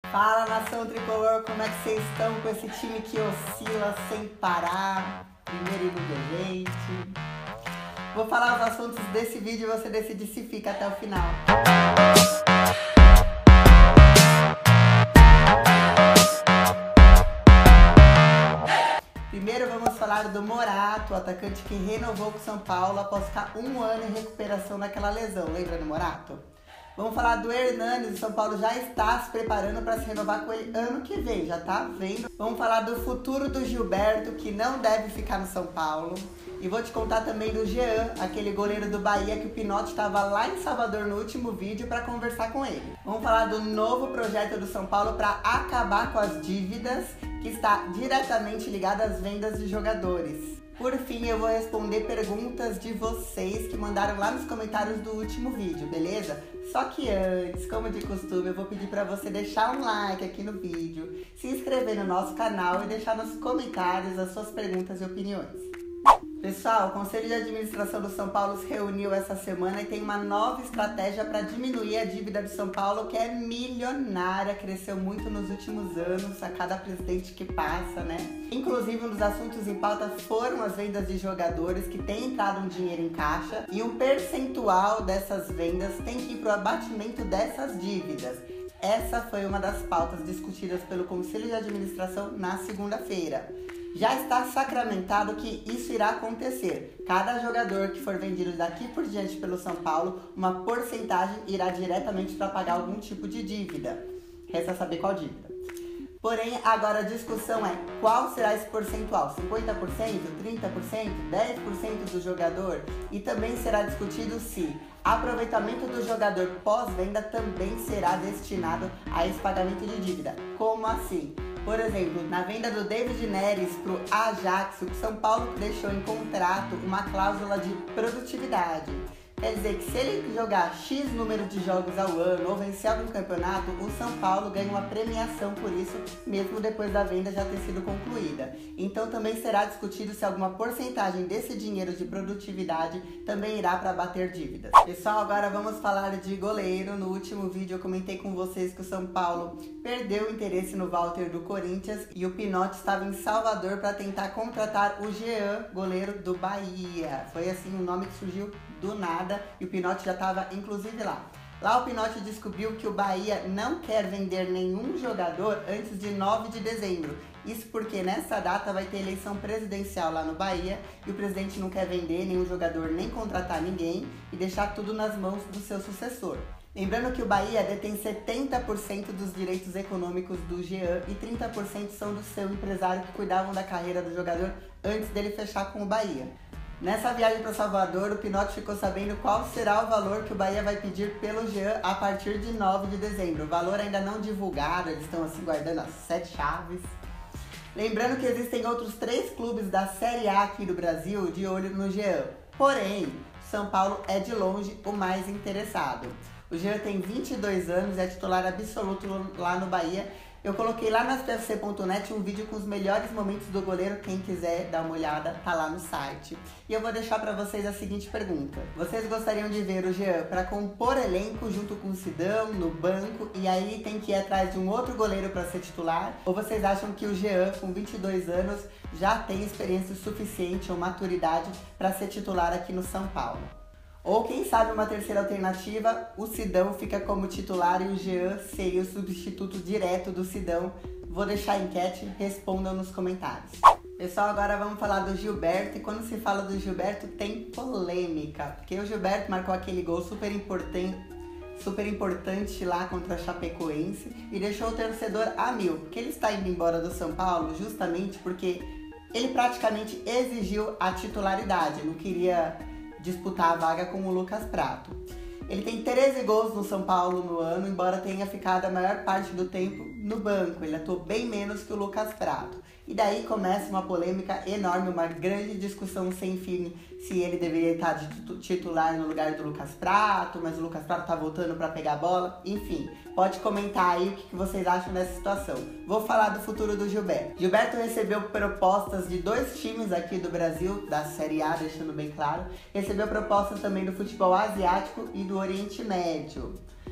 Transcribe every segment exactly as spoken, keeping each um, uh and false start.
Fala, nação tricolor, como é que vocês estão com esse time que oscila sem parar? Primeiro ilude a gente. Vou falar os assuntos desse vídeo e você decide se fica até o final. Primeiro vamos falar do Morato, o atacante que renovou com o São Paulo após ficar um ano em recuperação daquela lesão. Lembra do Morato? Vamos falar do Hernanes, o São Paulo já está se preparando para se renovar com ele ano que vem, já tá vendo? Vamos falar do futuro do Gilberto, que não deve ficar no São Paulo. E vou te contar também do Jean, aquele goleiro do Bahia que o Pinotti estava lá em Salvador no último vídeo para conversar com ele. Vamos falar do novo projeto do São Paulo para acabar com as dívidas, que está diretamente ligada às vendas de jogadores. Por fim, eu vou responder perguntas de vocês que mandaram lá nos comentários do último vídeo, beleza? Só que antes, como de costume, eu vou pedir para você deixar um like aqui no vídeo, se inscrever no nosso canal e deixar nos comentários as suas perguntas e opiniões. Pessoal, o Conselho de Administração do São Paulo se reuniu essa semana e tem uma nova estratégia para diminuir a dívida do São Paulo, que é milionária, cresceu muito nos últimos anos, a cada presidente que passa, né? Inclusive, um dos assuntos em pauta foram as vendas de jogadores, que tem entrado um dinheiro em caixa, e um percentual dessas vendas tem que ir para o abatimento dessas dívidas. Essa foi uma das pautas discutidas pelo Conselho de Administração na segunda-feira. Já está sacramentado que isso irá acontecer. Cada jogador que for vendido daqui por diante pelo São Paulo, uma porcentagem irá diretamente para pagar algum tipo de dívida. Resta saber qual dívida. Porém, agora a discussão é qual será esse percentual? cinquenta por cento, trinta por cento, dez por cento do jogador? E também será discutido se aproveitamento do jogador pós-venda também será destinado a esse pagamento de dívida. Como assim? Por exemplo, na venda do David Neres para o Ajax, o São Paulo deixou em contrato uma cláusula de produtividade. Quer dizer que se ele jogar X número de jogos ao ano ou vencer algum campeonato, o São Paulo ganha uma premiação por isso, mesmo depois da venda já ter sido concluída. Então também será discutido se alguma porcentagem desse dinheiro de produtividade também irá para bater dívidas. Pessoal, agora vamos falar de goleiro. No último vídeo eu comentei com vocês que o São Paulo perdeu o interesse no Walter do Corinthians e o Pinotti estava em Salvador para tentar contratar o Jean, goleiro do Bahia. Foi assim um nome que surgiu do nada e o Pinotti já estava inclusive lá. Lá o Pinotti descobriu que o Bahia não quer vender nenhum jogador antes de nove de dezembro. Isso porque nessa data vai ter eleição presidencial lá no Bahia e o presidente não quer vender nenhum jogador nem contratar ninguém e deixar tudo nas mãos do seu sucessor. Lembrando que o Bahia detém setenta por cento dos direitos econômicos do Jean e trinta por cento são do seu empresário que cuidavam da carreira do jogador antes dele fechar com o Bahia. Nessa viagem para Salvador, o Pinotti ficou sabendo qual será o valor que o Bahia vai pedir pelo Jean a partir de nove de dezembro. O valor ainda não divulgado, eles estão assim guardando as sete chaves. Lembrando que existem outros três clubes da Série A aqui do Brasil de olho no Jean. Porém, São Paulo é de longe o mais interessado. O Jean tem vinte e dois anos, é titular absoluto lá no Bahia. Eu coloquei lá no S P F C ponto net um vídeo com os melhores momentos do goleiro, quem quiser dar uma olhada, tá lá no site. E eu vou deixar para vocês a seguinte pergunta. Vocês gostariam de ver o Jean para compor elenco junto com o Sidão, no banco, e aí tem que ir atrás de um outro goleiro para ser titular? Ou vocês acham que o Jean, com vinte e dois anos, já tem experiência suficiente ou maturidade para ser titular aqui no São Paulo? Ou quem sabe uma terceira alternativa, o Sidão fica como titular e o Jean seria o substituto direto do Sidão. Vou deixar a enquete, respondam nos comentários. Pessoal, agora vamos falar do Gilberto, e quando se fala do Gilberto tem polêmica, porque o Gilberto marcou aquele gol super importante, super importante lá contra a Chapecoense e deixou o torcedor a mil, porque ele está indo embora do São Paulo justamente porque ele praticamente exigiu a titularidade, não queria disputar a vaga com o Lucas Prato. Ele tem treze gols no São Paulo no ano, embora tenha ficado a maior parte do tempo no banco. Ele atuou bem menos que o Lucas Prato. E daí começa uma polêmica enorme, uma grande discussão sem fim, se ele deveria estar de titular no lugar do Lucas Prato, mas o Lucas Prato tá voltando para pegar a bola. Enfim, pode comentar aí o que vocês acham dessa situação. Vou falar do futuro do Gilberto. Gilberto recebeu propostas de dois times aqui do Brasil, da Série A, deixando bem claro. Recebeu propostas também do futebol asiático e do Oriente Médio.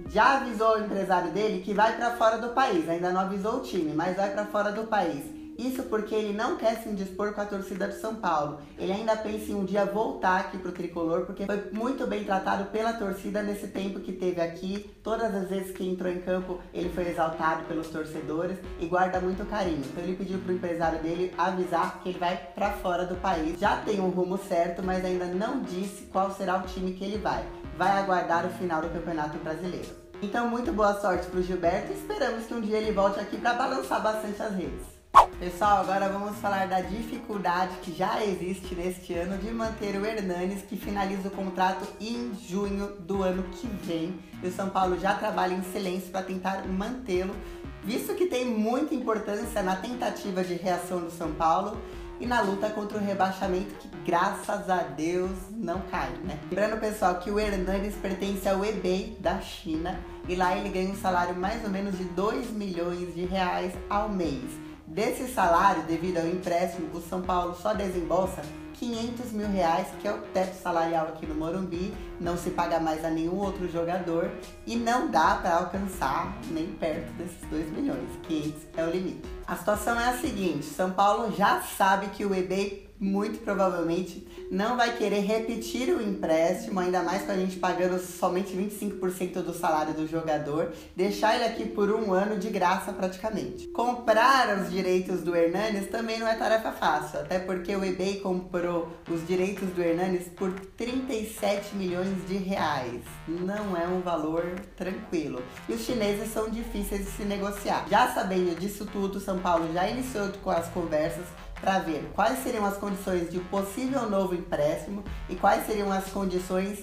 já avisou o empresário dele que vai para fora do país. Ainda não avisou o time, mas vai para fora do país. Isso porque ele não quer se indispor com a torcida do São Paulo. Ele ainda pensa em um dia voltar aqui pro Tricolor, porque foi muito bem tratado pela torcida nesse tempo que teve aqui. Todas as vezes que entrou em campo, ele foi exaltado pelos torcedores e guarda muito carinho. Então ele pediu pro empresário dele avisar que ele vai para fora do país. Já tem um rumo certo, mas ainda não disse qual será o time que ele vai. Vai aguardar o final do Campeonato Brasileiro. Então, muito boa sorte pro Gilberto e esperamos que um dia ele volte aqui para balançar bastante as redes. Pessoal, agora vamos falar da dificuldade que já existe neste ano de manter o Hernanes, que finaliza o contrato em junho do ano que vem. E o São Paulo já trabalha em silêncio para tentar mantê-lo, visto que tem muita importância na tentativa de reação do São Paulo e na luta contra o rebaixamento, que graças a Deus não cai, né? Lembrando, pessoal, que o Hernanes pertence ao Hebei da China e lá ele ganha um salário mais ou menos de dois milhões de reais ao mês. Desse salário, devido ao empréstimo, o São Paulo só desembolsa quinhentos mil reais, que é o teto salarial aqui no Morumbi, não se paga mais a nenhum outro jogador e não dá para alcançar nem perto desses dois milhões, quinhentos é o limite. A situação é a seguinte, São Paulo já sabe que o Hebei muito provavelmente não vai querer repetir o empréstimo, ainda mais com a gente pagando somente vinte e cinco por cento do salário do jogador, deixar ele aqui por um ano de graça praticamente. Comprar os direitos do Hernanes também não é tarefa fácil, até porque o Hebei comprou os direitos do Hernanes por trinta e sete milhões de reais. Não é um valor tranquilo. E os chineses são difíceis de se negociar. Já sabendo disso tudo, São Paulo já iniciou com as conversas para ver quais seriam as condições de um possível novo empréstimo e quais seriam as condições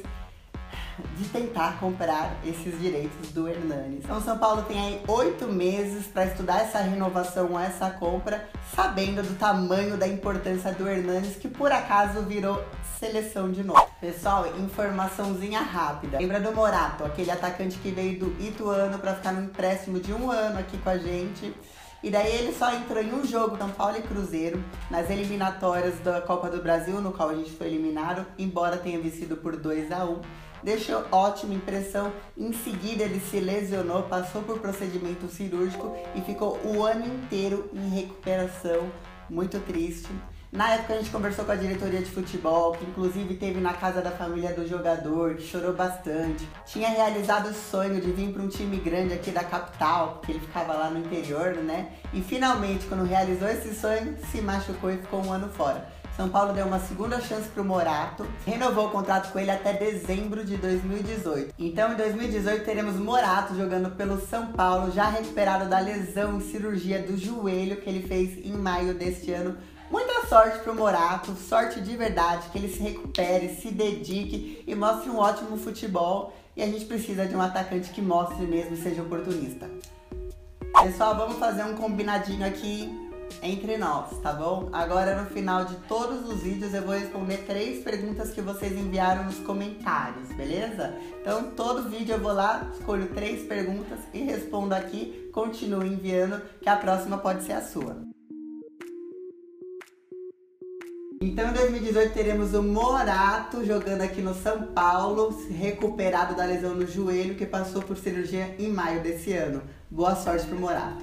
de tentar comprar esses direitos do Hernanes. Então, São Paulo tem aí oito meses para estudar essa renovação ou essa compra, sabendo do tamanho da importância do Hernanes, que por acaso virou seleção de novo. Pessoal, informaçãozinha rápida. Lembra do Morato, aquele atacante que veio do Ituano para ficar no empréstimo de um ano aqui com a gente? E daí ele só entrou em um jogo, São Paulo e Cruzeiro, nas eliminatórias da Copa do Brasil, no qual a gente foi eliminado, embora tenha vencido por dois a um. Deixou ótima impressão, em seguida ele se lesionou, passou por procedimento cirúrgico e ficou o ano inteiro em recuperação, muito triste. Na época a gente conversou com a diretoria de futebol, que inclusive teve na casa da família do jogador, que chorou bastante. Tinha realizado o sonho de vir para um time grande aqui da capital, porque ele ficava lá no interior, né? E finalmente, quando realizou esse sonho, se machucou e ficou um ano fora. São Paulo deu uma segunda chance para o Morato, renovou o contrato com ele até dezembro de dois mil e dezoito. Então, em dois mil e dezoito, teremos Morato jogando pelo São Paulo, já recuperado da lesão e cirurgia do joelho que ele fez em maio deste ano. Muita sorte pro Morato, sorte de verdade, que ele se recupere, se dedique e mostre um ótimo futebol. E a gente precisa de um atacante que mostre mesmo e seja oportunista. Pessoal, vamos fazer um combinadinho aqui entre nós, tá bom? Agora, no final de todos os vídeos, eu vou responder três perguntas que vocês enviaram nos comentários, beleza? Então, todo vídeo eu vou lá, escolho três perguntas e respondo aqui. Continue enviando, que a próxima pode ser a sua. Então, em dois mil e dezoito, teremos o Morato jogando aqui no São Paulo, recuperado da lesão no joelho, que passou por cirurgia em maio desse ano. Boa sorte pro Morato.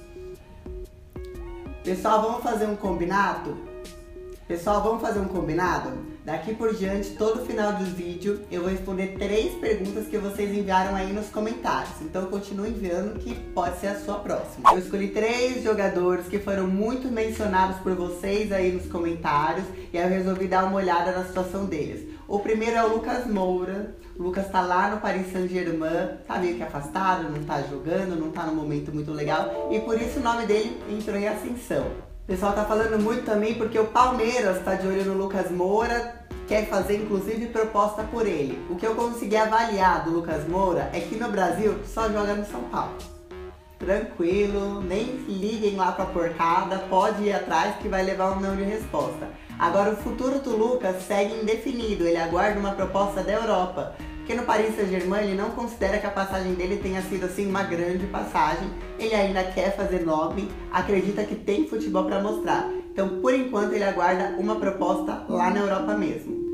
Pessoal, vamos fazer um combinado? Pessoal, vamos fazer um combinado? Daqui por diante, todo final do vídeo, eu vou responder três perguntas que vocês enviaram aí nos comentários. Então, continue enviando, que pode ser a sua próxima. Eu escolhi três jogadores que foram muito mencionados por vocês aí nos comentários e aí eu resolvi dar uma olhada na situação deles. O primeiro é o Lucas Moura. O Lucas tá lá no Paris Saint-Germain, tá meio que afastado, não tá jogando, não tá num momento muito legal e por isso o nome dele entrou em ascensão. O pessoal tá falando muito também porque o Palmeiras tá de olho no Lucas Moura, quer fazer inclusive proposta por ele. O que eu consegui avaliar do Lucas Moura é que no Brasil só joga no São Paulo. Tranquilo, nem liguem lá pra porcada, pode ir atrás que vai levar um não de resposta. Agora o futuro do Lucas segue indefinido, ele aguarda uma proposta da Europa. Porque no Paris Saint-Germain ele não considera que a passagem dele tenha sido assim uma grande passagem. Ele ainda quer fazer nome, acredita que tem futebol para mostrar. Então, por enquanto, ele aguarda uma proposta lá na Europa mesmo.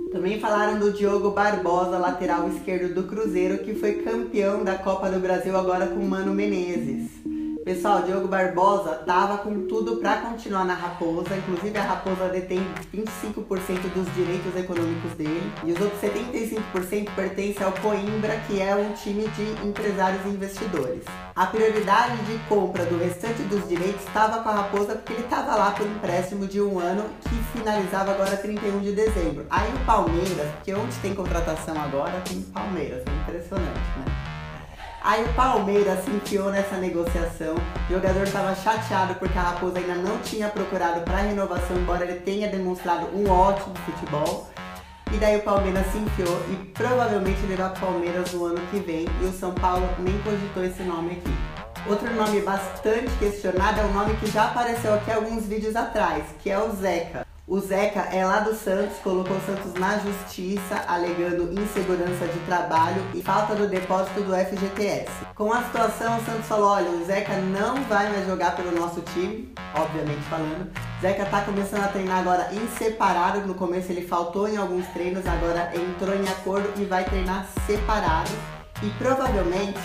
Também falaram do Diogo Barbosa, lateral esquerdo do Cruzeiro, que foi campeão da Copa do Brasil agora com o Mano Menezes. Pessoal, Diogo Barbosa tava com tudo para continuar na Raposa, inclusive a Raposa detém vinte e cinco por cento dos direitos econômicos dele e os outros setenta e cinco por cento pertencem ao Coimbra, que é um time de empresários e investidores. A prioridade de compra do restante dos direitos estava com a Raposa porque ele estava lá por empréstimo de um ano que finalizava agora trinta e um de dezembro. Aí o Palmeiras, porque onde tem contratação agora tem Palmeiras, é impressionante, né? Aí o Palmeiras se enfiou nessa negociação, o jogador estava chateado porque a Raposa ainda não tinha procurado para renovação, embora ele tenha demonstrado um ótimo futebol. E daí o Palmeiras se enfiou e provavelmente levar o Palmeiras no ano que vem, e o São Paulo nem cogitou esse nome aqui. Outro nome bastante questionado é um nome que já apareceu aqui alguns vídeos atrás, que é o Zeca. O Zeca é lá do Santos, colocou o Santos na justiça, alegando insegurança de trabalho e falta do depósito do F G T S. Com a situação, o Santos falou, olha, o Zeca não vai mais jogar pelo nosso time, obviamente falando. O Zeca tá começando a treinar agora em separado, no começo ele faltou em alguns treinos, agora entrou em acordo e vai treinar separado. E provavelmente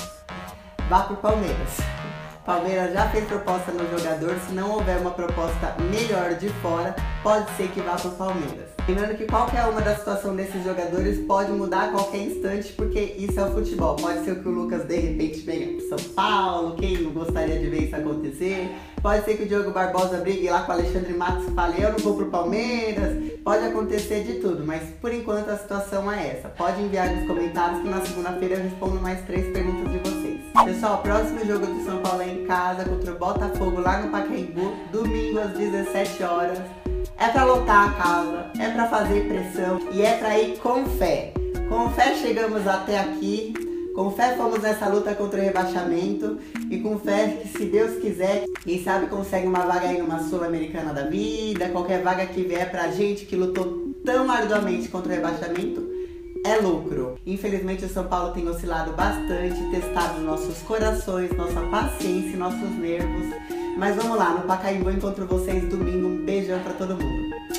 vá pro Palmeiras. Palmeiras já fez proposta no jogador, se não houver uma proposta melhor de fora, pode ser que vá para o Palmeiras. Lembrando que qualquer uma da situação desses jogadores pode mudar a qualquer instante, porque isso é o futebol. Pode ser que o Lucas de repente venha para São Paulo, quem não gostaria de ver isso acontecer. Pode ser que o Diogo Barbosa brigue lá com o Alexandre Matos e fale, eu não vou pro Palmeiras. Pode acontecer de tudo, mas por enquanto a situação é essa. Pode enviar nos comentários que na segunda-feira eu respondo mais três perguntas de vocês. Pessoal, o próximo jogo de São Paulo é em casa contra o Botafogo lá no Pacaembu, domingo às dezessete horas. É pra lotar a casa, é pra fazer pressão e é pra ir com fé. Com fé chegamos até aqui, com fé fomos nessa luta contra o rebaixamento e com fé que, se Deus quiser, quem sabe consegue uma vaga aí numa Sul-Americana da vida, qualquer vaga que vier pra gente que lutou tão arduamente contra o rebaixamento, é lucro. Infelizmente o São Paulo tem oscilado bastante, testado nossos corações, nossa paciência e nossos nervos. Mas vamos lá, no Pacaembu encontro vocês domingo. Um beijão pra todo mundo.